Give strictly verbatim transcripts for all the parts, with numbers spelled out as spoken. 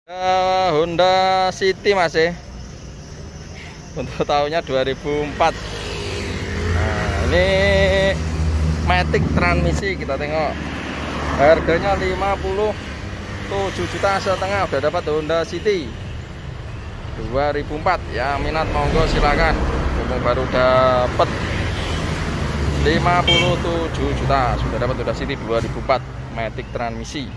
Uh, Honda City masih untuk tahunnya dua ribu empat. Nah, ini matic transmisi, kita tengok harganya lima puluh tujuh juta setengah. Udah dapat Honda City dua ribu empat ya, minat monggo silakan. Ngomong baru dapat lima puluh tujuh juta, sudah dapat Honda City dua ribu empat matic transmisi.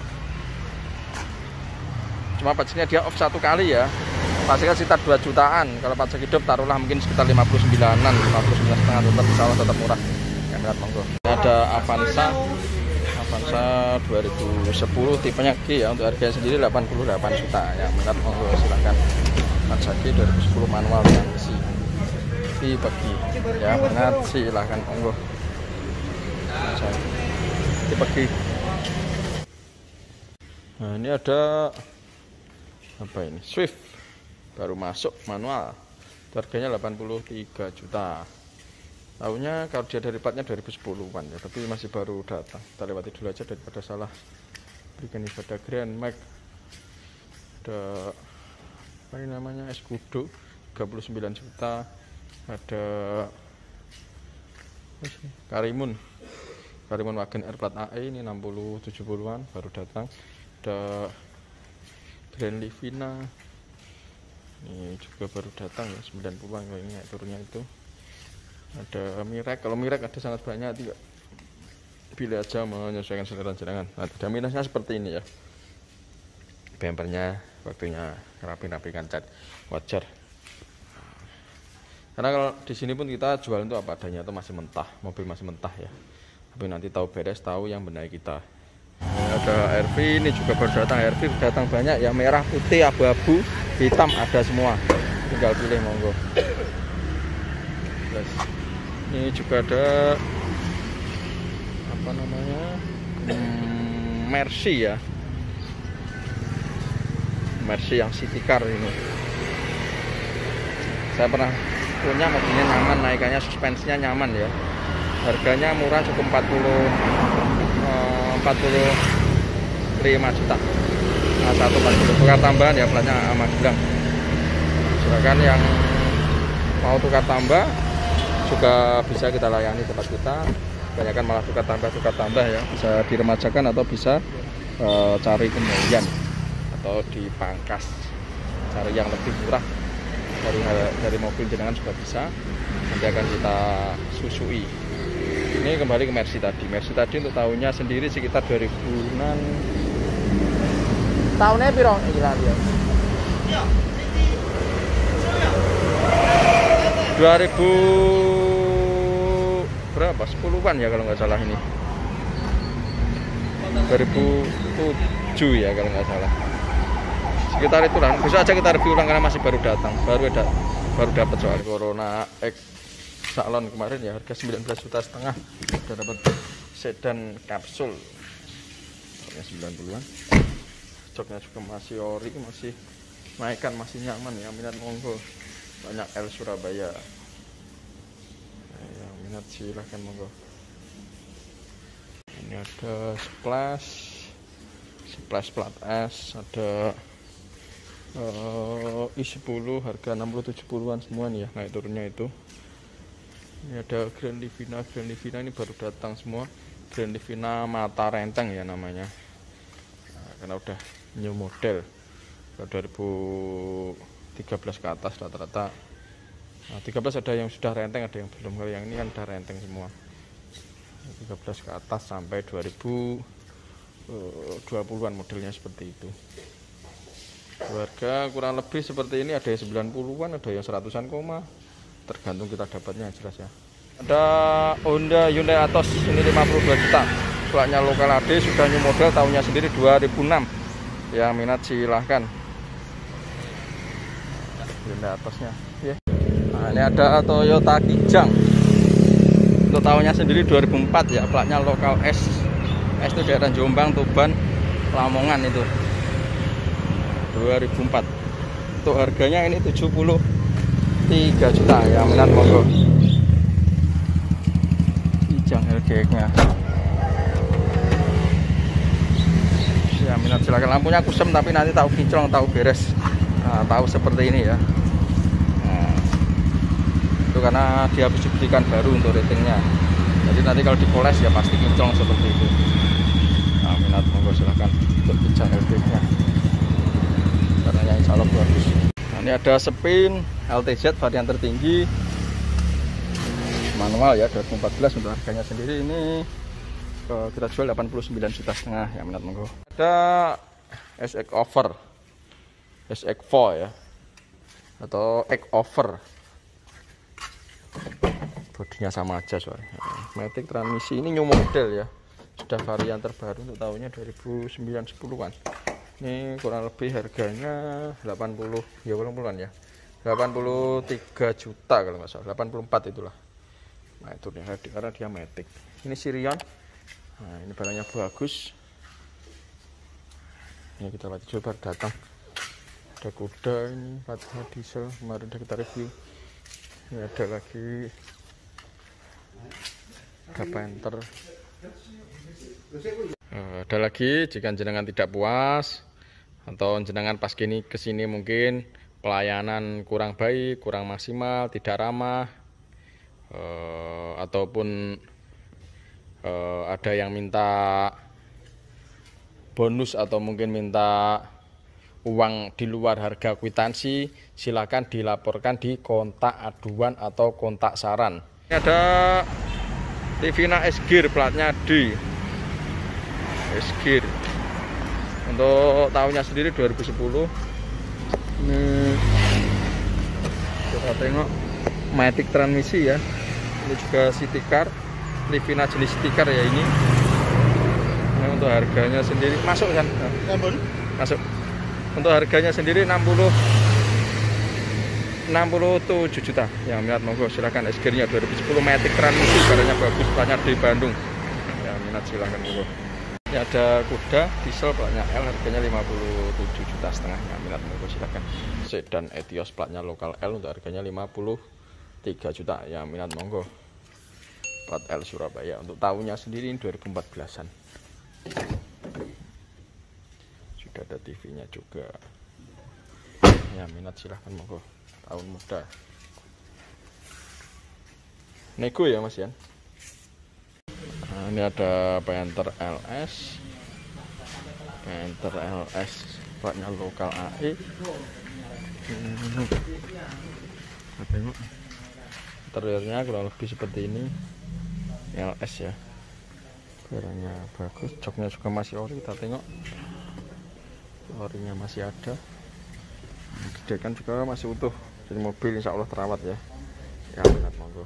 Cuma pajaknya dia off satu kali ya, pajaknya sekitar dua jutaan. Kalau pajak hidup taruhlah mungkin sekitar lima puluh sembilanan, lima puluh sembilan setengah, tetap salah, tetap murah. Yang minat monggo. Ada Avanza Avanza dua ribu sepuluh tipenya G ya, untuk harganya sendiri delapan puluh delapan juta. Yang minat monggo silahkan. Avanza G dua ribu sepuluh manual transmisi di pagi ya, minat silahkan monggo. Di pagi. Nah, ini ada apa ini, Swift baru masuk manual, harganya delapan puluh tiga juta. Tahunnya kalau dia dari platnya dua ribu sepuluhan ya, tapi masih baru datang. Kita lewati dulu aja daripada salah. Berikan ibadah Grand Max. Ada apa ini namanya, Escudo tiga puluh sembilan juta. Ada Karimun Karimun Wagen R plat A E, ini enam puluh tujuh puluhan baru datang. Ada Grand Livina ini juga baru datang ya, sembilan puluhan kalau ini turunnya itu. Ada Mirek, kalau Mirek ada sangat banyak, tidak pilih aja menyesuaikan selera jenengan. Nah, ada minusnya seperti ini ya, bempernya waktunya rapi-rapikan cat, wajar. Karena kalau di sini pun kita jual itu apa adanya, itu masih mentah, mobil masih mentah ya. Tapi nanti tahu beres, tahu yang benar kita. Ada R V, ini juga baru datang. R V datang banyak ya, merah, putih, abu-abu, hitam ada semua, tinggal pilih monggo. Ini juga ada apa namanya, hmm, Mercy ya, Mercy yang city car ini. Saya pernah punya, mobilnya nyaman, naikannya suspensinya nyaman ya. Harganya murah, cukup empat puluh lima juta. Nah, satu empat puluh, tukar tambahan ya, platnya Magelang. Silakan yang mau tukar tambah juga bisa kita layani tempat kita. Kebanyakan malah tukar tambah tukar tambah ya, bisa diremajakan atau bisa e, cari kembalian atau dipangkas, cari yang lebih murah dari dari mobil jenengan juga bisa. Nanti akan kita susui. Ini kembali ke Mercy tadi. Mercy tadi untuk tahunnya sendiri sekitar dua ribuan. Tahunnya piro gila dia? dua ribu berapa? sepuluhan ya kalau nggak salah ini. dua ribu tujuh ya kalau nggak salah. Sekitar itulah. Besok aja kita review ulang karena masih baru datang. Baru ada baru dapat soal Corona X Salon kemarin ya, harga sembilan belas juta setengah. Udah dapat sedan kapsul sembilan puluhan. Joknya juga masih ori, masih naikkan, masih nyaman ya, minat monggo. Banyak L Surabaya. Nah, yang minat silahkan monggo. Ini ada Splash Splash plat S, ada uh, i sepuluh harga enam puluh tujuh puluhan semua nih ya, naik turunnya itu. Ini ada Grand Livina, Grand Livina ini baru datang semua. Grand Livina mata renteng ya namanya. Nah, karena udah new model. dua ribu tiga belas ke atas rata-rata. Nah, tiga belas ada yang sudah renteng, ada yang belum. Kalau yang ini kan udah renteng semua. tiga belas ke atas sampai dua ribu dua puluhan modelnya seperti itu. Harga kurang lebih seperti ini, ada yang sembilan puluhan, ada yang seratusan koma. Tergantung kita dapatnya jelas ya. Ada Honda Hyundai Atos ini lima puluh dua juta. Platnya lokal A D, sudah new model, tahunnya sendiri dua ribu enam. Yang minat silahkan. Hyundai Atosnya. Yeah. Nah, ini ada Toyota Kijang. Untuk tahunnya sendiri dua ribu empat ya, platnya lokal S. S itu daerah Jombang, Tuban, Lamongan itu. dua ribu empat. Untuk harganya ini tujuh puluh tiga juta ya, minat monggo. Kijang L G X nya ya, minat minat silakan. Lampunya kusem tapi nanti tahu kinclong, tahu beres, nah, tahu seperti ini ya. Nah, itu karena dia habis dibelikan baru untuk ratingnya. Jadi nanti kalau dipoles ya pasti kinclong seperti itu. Nah, minat monggo silahkan untuk pinjam L D-nya. Warnanya insya Allah bagus. Nah, ini ada Spin L T Z varian tertinggi manual ya, dua ribu empat belas. Untuk harganya sendiri ini uh, kita jual delapan puluh sembilan juta setengah ya, minat monggo. Ada S X Over, S X empat ya, atau X Over. Bodinya sama aja soalnya. Matic transmisi ini new model ya, sudah varian terbaru untuk tahunnya dua ribu sembilan sepuluhan. Ini kurang lebih harganya delapan puluh ya, delapan puluhan ya, delapan puluh tiga juta kalau nggak salah, delapan puluh empat itulah. Nah itu dia, karena dia Matic. Ini Sirion. Nah ini barangnya bagus. Ini kita lihat coba datang. Ada kuda ini, platnya diesel, kemarin udah kita review. Ini ada lagi, ada Panther. Uh, ada lagi jika jenengan tidak puas atau jenengan pas kini kesini mungkin pelayanan kurang baik, kurang maksimal, tidak ramah, uh, ataupun uh, ada yang minta bonus atau mungkin minta uang di luar harga kwitansi, silakan dilaporkan di kontak aduan atau kontak saran. Ini ada Livina S-Gear platnya D. S-Gear untuk tahunnya sendiri dua ribu sepuluh. Ini kita tengok Matic transmisi ya. Ini juga City Car, Livina jenis City Car ya ini. Ini untuk harganya sendiri masuk kan? Masuk. Untuk harganya sendiri enam puluh tujuh juta. Yang minat monggo silakan. S-Gear-nya dua ribu sepuluh Matic transmisi, barangnya bagus, platnya di Bandung. Yang minat silakan monggo. Ini ada kuda diesel platnya L, harganya lima puluh tujuh juta setengah. Yang minat monggo silakan. Sedan Etios platnya lokal L untuk harganya lima puluh tiga juta. Yang minat monggo. Plat L Surabaya untuk tahunnya sendiri dua ribu empat belasan. Sudah ada T V-nya juga. Ya minat silahkan monggo. Tahun muda. Nego ya Mas Yan. Nah, ini ada Panther L S. Panther L S platnya lokal A E. Hmm. Tengok. Interiornya kurang lebih seperti ini. L S ya. Barangnya bagus, joknya juga masih ori, kita tengok. Orinya masih ada. Gedekan juga masih utuh. Jadi mobil insya Allah terawat ya. Ya minat monggo.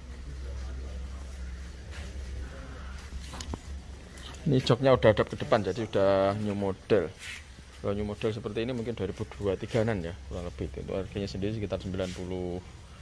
Ini joknya udah ada ke depan, jadi udah new model. Kalau new model seperti ini mungkin dua ribu dua puluh tiga-an ya, kurang lebih. Untuk harganya sendiri sekitar sembilan puluh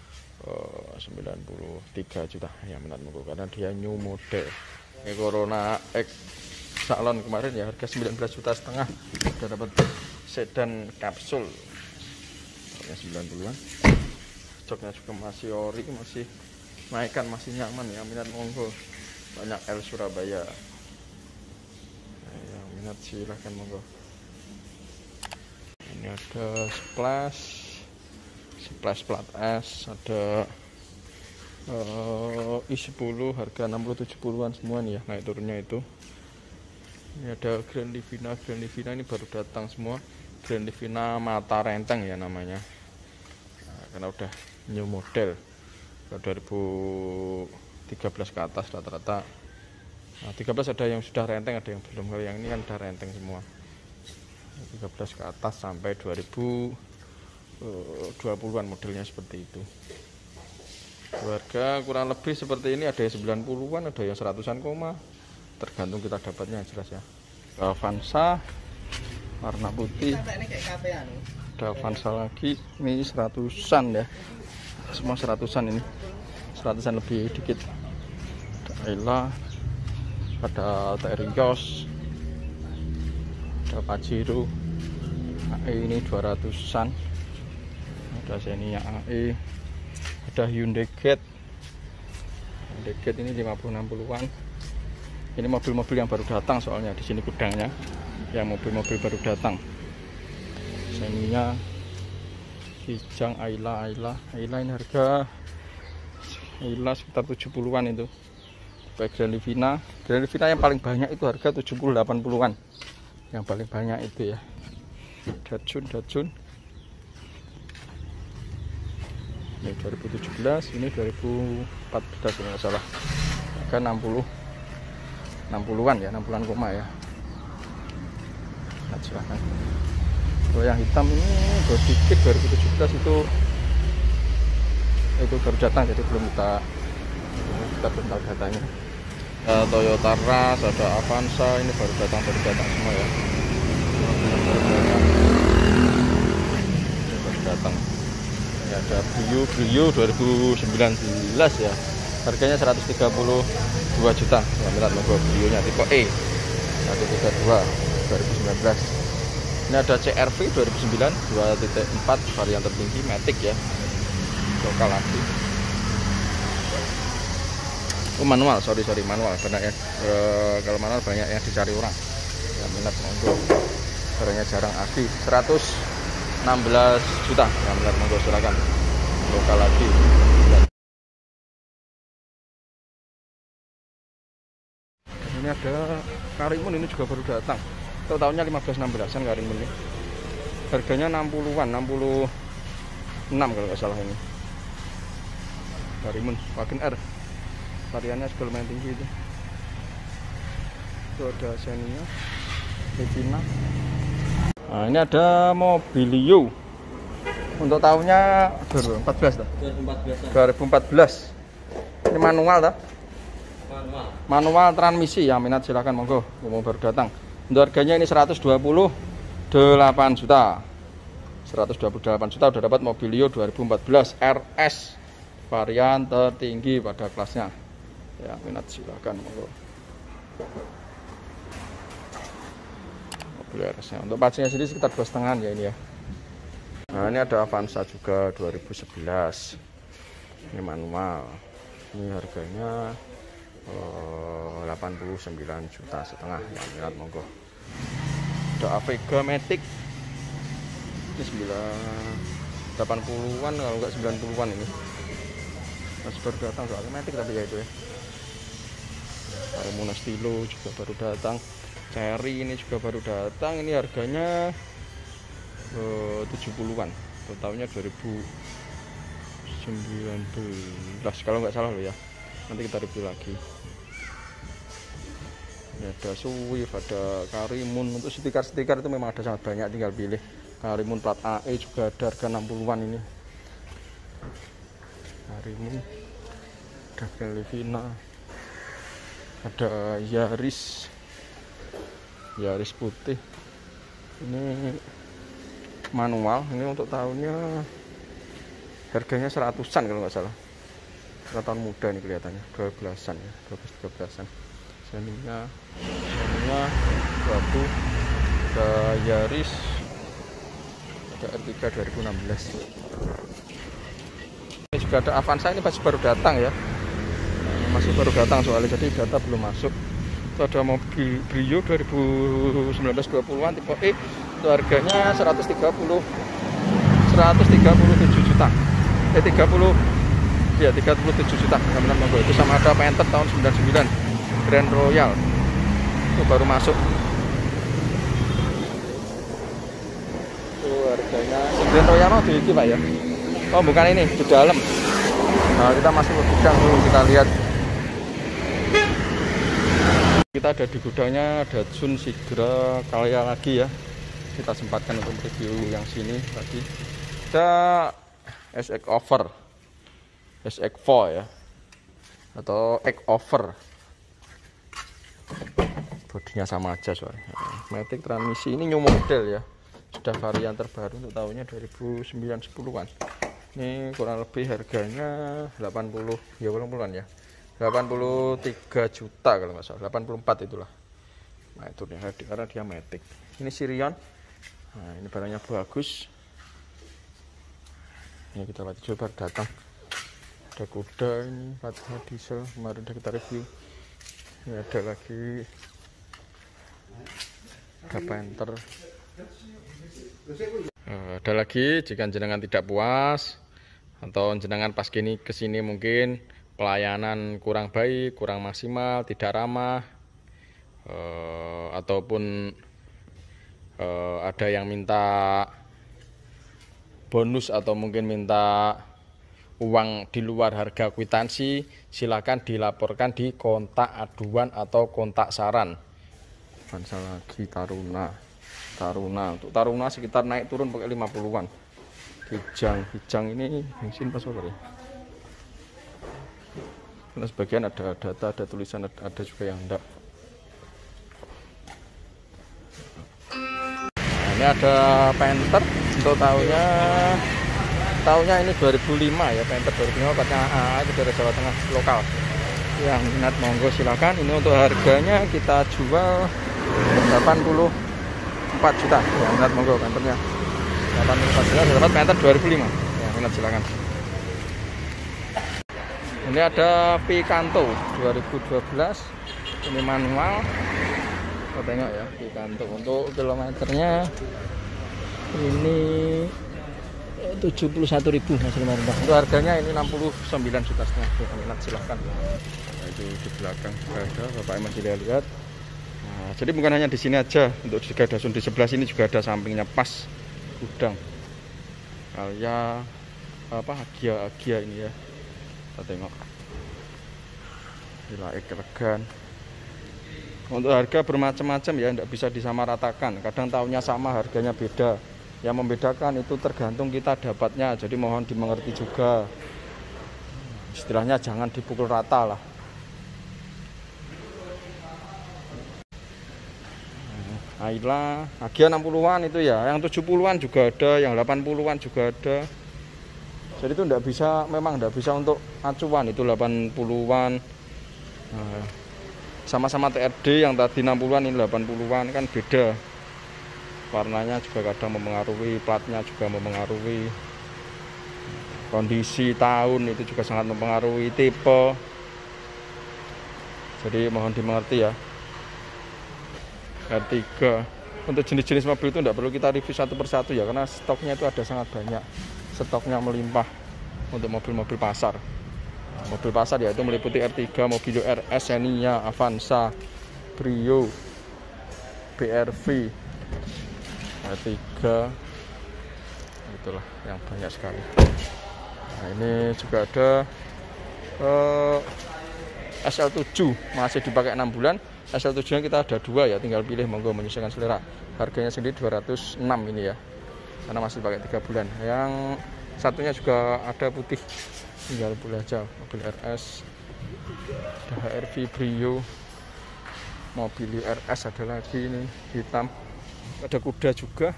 tiga juta. Ya minat monggo karena dia new model. Ini Corona X Salon kemarin ya, harga sembilan belas juta setengah. Udah dapat sedan kapsul. Harga sembilan puluhan. Joknya juga masih ori, masih naikkan, masih nyaman ya, minat monggo. Banyak L Surabaya. Yang minat silahkan monggo. Ini ada Splash, Splash plat S, ada uh, i sepuluh harga enam puluh tujuh puluhan semua nih ya, naik turunnya itu. Ini ada Grand Livina, Grand Livina ini baru datang semua. Grand Livina mata renteng ya namanya. Nah, karena udah new model. dua ribu tiga belas ke atas rata-rata. Nah, tiga belas ada yang sudah renteng, ada yang belum. Kalau yang ini kan udah renteng semua. tiga belas ke atas sampai dua ribu dua puluhan modelnya seperti itu. Harga kurang lebih seperti ini, ada yang sembilan puluhan, ada yang seratusan koma. Tergantung kita dapatnya jelas ya. Avanza warna putih. Ada Avanza lagi, ini seratusan ya. Semua seratusan ini. Seratusan lebih dikit. Ada Ayla, ada Terios, ada Pajero A E ini dua ratusan, ada Xenia A E, ada Hyundai Getz. Hyundai Getz ini lima puluh enam puluhan. Ini mobil-mobil yang baru datang soalnya di sini gudangnya. ya, mobil-mobil baru datang. Xenia, Kijang, Ayla, Ayla, Ayla ini harga Ayla sekitar tujuh puluhan itu. Baik Grand Livina, Grand Livina yang paling banyak itu harga tujuh puluh delapan puluhan. Yang paling banyak itu ya. Datsun, Datsun. Ini dua ribu tujuh belas, ini dua ribu empat belas kalau nggak salah. Harga enam puluh enam puluhan ya, enam puluhan koma ya. Nah, silahkan. Kalau yang hitam ini body kit dua ribu tujuh belas itu itu baru datang, jadi belum kita kita belum tahu datanya. Uh, Toyota Rush, ada Avanza, ini baru datang baru datang semua ya. Ini baru datang. Ini ada Brio, Brio dua ribu sembilan belas ya. Harganya seratus tiga puluh dua juta. Nah, lihat logo Brio-nya tipe E seratus tiga puluh dua dua ribu sembilan belas. Ini ada C R V dua ribu sembilan dua titik empat varian tertinggi Matic ya. Lokal lagi. Oh manual, sorry sorry manual banyak ya. E, kalau manual banyak yang dicari orang. Ya minat monggo. Harganya jarang asli seratus enam belas juta. Ya minat monggo silakan. Lokal lagi. Dan ini ada Karimun, ini juga baru datang. Itu tahunnya lima belas enam belasan Karimun ini. Harganya enam puluhan, enam puluh enam kalau nggak salah ini. Karimun Wagen R. Variannya juga lumayan tinggi itu. Itu ada Xenia, Livina. Nah, ini ada Mobilio. Untuk tahunnya dua ribu empat belas dah. dua ribu empat belas. Ini manual dah. Manual. Manual transmisi, yang minat silahkan monggo. Mau baru datang. Untuk harganya ini seratus dua puluh delapan juta. seratus dua puluh delapan juta udah dapat Mobilio dua ribu empat belas R S. Varian tertinggi pada kelasnya. Ya, minat silakan monggo. Mobil R S-nya. Untuk pastinya sendiri sekitar dua setengah ya ini ya. Nah, ini ada Avanza juga dua ribu sebelas. Ini manual. Ini harganya oh, delapan puluh sembilan juta setengah. Ya, minat monggo. Ada Avega Matic. Ini sembilan delapan puluhan kalau enggak sembilan puluhan ini. Masih baru datang soalnya Matic tapi ya itu ya. Karimun Stilo juga baru datang. Cherry ini juga baru datang. Ini harganya uh, tujuh puluhan. Totalnya dua ribu sembilan belas kalau nggak salah loh ya. Nanti kita review lagi. Ini ada Swift, ada Karimun. Untuk stiker-stiker itu memang ada sangat banyak, tinggal pilih. Karimun plat A E juga ada harga enam puluhan ini. Karimun, ada Grand Livina, ada Yaris, Yaris putih. Ini manual. Ini untuk tahunnya harganya seratusan kalau nggak salah. Tahun muda ini kelihatannya, dua belasan ya, dua belas tiga belasan. Xenia, Xenia, Babu, ada Yaris, ada R tiga dua ribu enam belas. Ini juga ada Avanza, ini masih baru datang ya. Masih baru datang soalnya, jadi data belum masuk. Itu ada mobil Brio dua ribu sembilan belas dua puluhan tipe E. Itu harganya seratus tiga puluh tujuh juta. Eh tiga puluh ya tiga puluh tujuh juta. Benar monggo. Itu sama ada Panther tahun sembilan puluh sembilan Grand Royal. Itu baru masuk. Itu harganya Grand Royal mau di iki Pak ya. Oh, bukan ini, di dalam. Nah, kita masuk ke gudang dulu, kita lihat. Kita ada di gudangnya Datsun Sigra Kalya lagi ya. Kita sempatkan untuk review yang sini tadi. Ada S X Over, S X empat ya, atau X Over. Bodinya sama aja soalnya. Matic transmisi ini new model ya. Sudah varian terbaru untuk tahunnya dua ribu sembilan sepuluhan. Ini kurang lebih harganya delapan puluh ya delapan puluhan ya. delapan puluh tiga juta kalau nggak salah, delapan puluh empat itulah. Nah, itu dia karena dia Matic. Ini Sirion. Nah, ini barangnya bagus. Ini kita lihat coba datang. Ada kuda ini, platnya diesel, kemarin udah kita review. Ini ada lagi Ada Panther. Uh, ada lagi jika jenengan tidak puas atau jenengan pas kini kesini mungkin pelayanan kurang baik, kurang maksimal, tidak ramah, uh, ataupun uh, ada yang minta bonus atau mungkin minta uang di luar harga kwitansi, silakan dilaporkan di kontak aduan atau kontak saran. Bangsa lagi Taruna, Taruna untuk Taruna sekitar naik turun pakai lima puluhan. Hijang, hijang ini bensin pas ya. Karena sebagian ada data, ada tulisan, ada, ada juga yang enggak. Nah, ini ada Panther untuk tahunnya, tahunnya ini dua ribu lima ya, Panther dua ribu lima, platnya A A, itu dari Jawa Tengah lokal. Yang minat monggo silakan. Ini untuk harganya kita jual delapan puluh empat juta. Yang minat monggo Panthernya delapan puluh empat juta, dapat Panther dua ribu lima. Yang minat silakan. Ini ada Picanto dua ribu dua belas, ini manual. Kita tengok ya, Picanto untuk kilometernya ini tujuh puluh satu ribu masih lumayan. Untuk harganya ini enam puluh sembilan juta setengah. Yang minat silahkan. Nah, itu di belakang ada, Bapak masih lihat. Nah, jadi bukan hanya di sini aja, untuk di Gadasun di sebelah sini juga ada sampingnya pas gudang. Kayak apa Agia Agia ini ya. Kita tengok. Gila elegan. Untuk harga bermacam-macam ya, tidak bisa disamaratakan. Kadang tahunnya sama, harganya beda. Yang membedakan itu tergantung kita dapatnya. Jadi mohon dimengerti juga. Istilahnya jangan dipukul rata lah. Ayla, Agia enam puluhan itu ya, yang tujuh puluhan juga ada, yang delapan puluhan juga ada. Jadi itu tidak bisa, memang tidak bisa untuk acuan, itu delapan puluhan. Nah, sama-sama T R D, yang tadi enam puluhan ini delapan puluhan, kan beda. Warnanya juga kadang mempengaruhi, platnya juga mempengaruhi. Kondisi tahun itu juga sangat mempengaruhi, tipe. Jadi mohon dimengerti ya. R tiga untuk jenis-jenis mobil itu tidak perlu kita review satu persatu ya, karena stoknya itu ada sangat banyak, stoknya melimpah untuk mobil-mobil pasar. Mobil pasar ya itu meliputi R tiga, Mobilio R S, Xenia, Avanza, Brio, B R V, R tiga, itulah yang banyak sekali. Nah, ini juga ada uh, S L tujuh masih dipakai enam bulan. S L tujuh nya kita ada dua ya, tinggal pilih monggo menyesuaikan selera. Harganya sendiri dua ratus enam ini ya, karena masih pakai tiga bulan. Yang satunya juga ada putih, tinggal pilih aja. Mobil R S, ada H R V Brio, Mobilio R S ada lagi ini hitam. Ada kuda juga,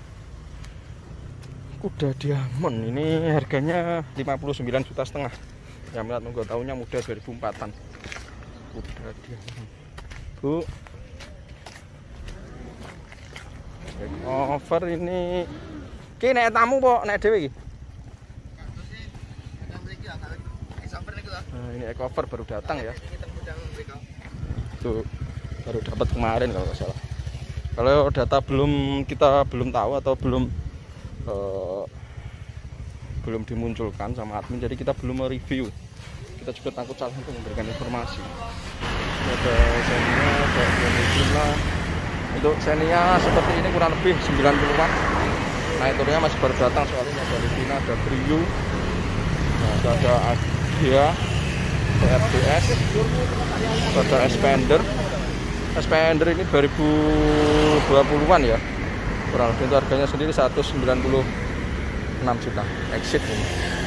kuda diamond ini harganya lima puluh sembilan juta setengah. Yang minat monggo, tahunnya muda dua ribu empat-an. Kuda diamond. Bu, over ini ki nek tamu po nek dhewe iki. Nah, ini ecover baru datang ya. Tuh baru dapat kemarin kalau nggak salah. Kalau data belum kita belum tahu atau belum uh, belum dimunculkan sama admin, jadi kita belum mereview. Kita juga takut salah untuk memberikan informasi. Ada Xenia, ada Xenia. Untuk Xenia seperti ini kurang lebih sembilan puluhan. Naik turunnya masih baru datang, soalnya ada Livina, ada Brio, nah, ada Agia, T R D S, ada Expander. Expander ini dua ribu dua puluhan ya. Kurang lebih itu harganya sendiri seratus sembilan puluh enam juta. Exit ini.